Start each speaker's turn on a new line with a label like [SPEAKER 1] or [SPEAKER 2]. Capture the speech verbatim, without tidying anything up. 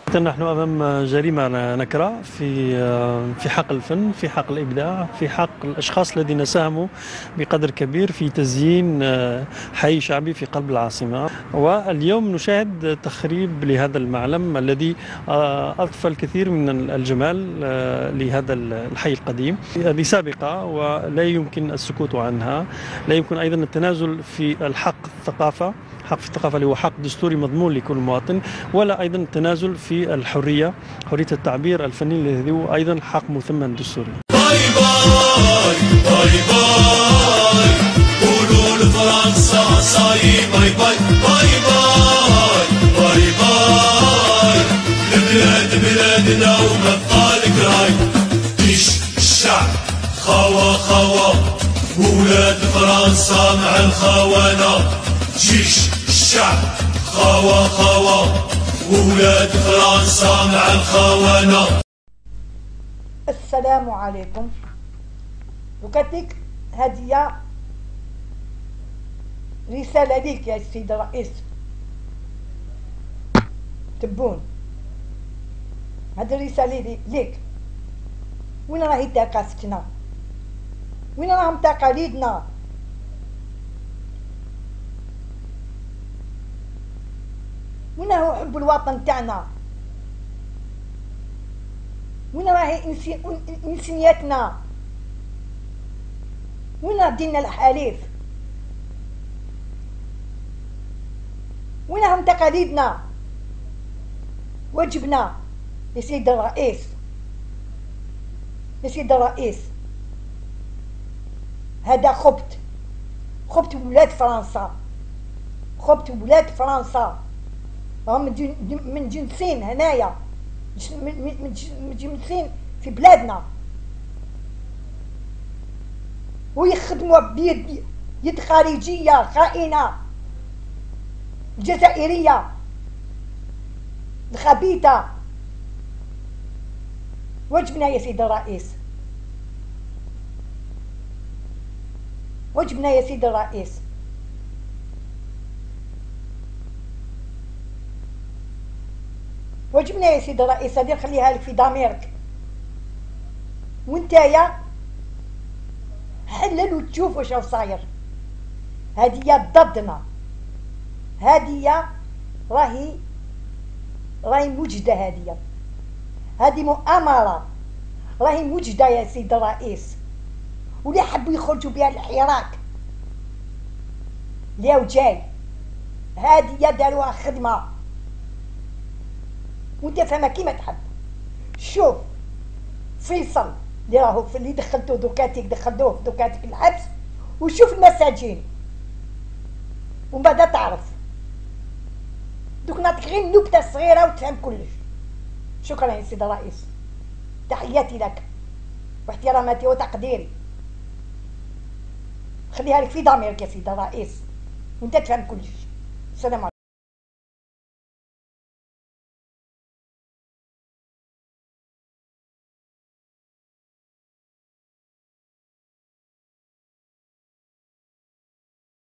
[SPEAKER 1] نحن أمام جريمة نكراء في في حق الفن، في حق الإبداع، في حق الأشخاص الذين ساهموا بقدر كبير في تزيين حي شعبي في قلب العاصمة. واليوم نشاهد تخريب لهذا المعلم الذي أضفى الكثير من الجمال لهذا الحي القديم. هذه سابقة ولا يمكن السكوت عنها، لا يمكن أيضا التنازل في الحق الثقافة، حق في الثقافة اللي هو حق دستوري مضمون لكل مواطن، ولا أيضا التنازل في الحرية، حرية التعبير الفني الذي هو أيضا حق مثمن دستوري.
[SPEAKER 2] باي باي باي باي قولوا لفرنسا صاي باي باي باي باي باي باي البلاد بلادنا وما بقالك راي. جيش الشعب خوا خوا ولاد فرنسا مع الخونة. جيش الشعب خوا خوا ولاد فرنسا مع الخونة.
[SPEAKER 3] السلام عليكم. وكاتلك هدية رسالة ليك يا سيد الرئيس تبون. هذه الرسالة ليك. وين راهي ثقافتنا؟ وين راهم تقاليدنا؟ وين هو حب الوطن تاعنا؟ وين راهي انسانيتنا؟ وين ديننا الحليف؟ وين هم تقاليدنا؟ واجبنا يا سيد الرئيس، يا سيد الرئيس، هذا خبت خبت ولاد فرنسا، خبت ولاد فرنسا هم من جنسين هنايا، من جنسين في بلادنا، ويخدموا بيد يد خارجية خائنة الجزائرية الخبيثة. واجبنا يا سيد الرئيس، واجبنا يا سيد الرئيس. واجبنا يا سيدي الرئيس، هذه نخليها لك في ضميرك وانتايا حلل وتشوف واش راهو صاير. هذه ضدنا، هذه راهي راهي موجده، هذه هذه مؤامره راهي موجده يا سيدي الرئيس. واللي حبوا يخرجوا بها الحراك لياو جاي، هذه داروها خدمه وانت فاهمه كيما تحب. شوف فيصل اللي راهو في اللي دخلتوه دوكاتيك، دخلتوه دوكاتيك الحبس، وشوف المساجين ومن بعد تعرف. دوك نعطيك غير نكته صغيره وتفهم كلش. شكرا يا سيدي الرئيس، تحياتي لك واحتراماتي وتقديري. خليها لك في ضميرك يا سيدي الرئيس وانت تفهم كلش. السلام عليكم.